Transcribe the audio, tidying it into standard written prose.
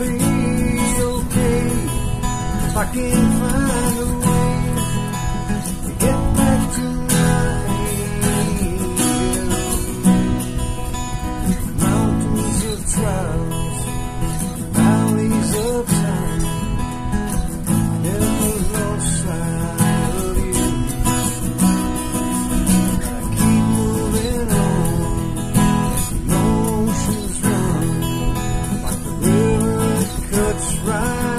be okay if I can find a way to get back to my angel. Mountains of trials, valleys of time, never lost sight of you. I keep moving on, emotions run like the river that cuts right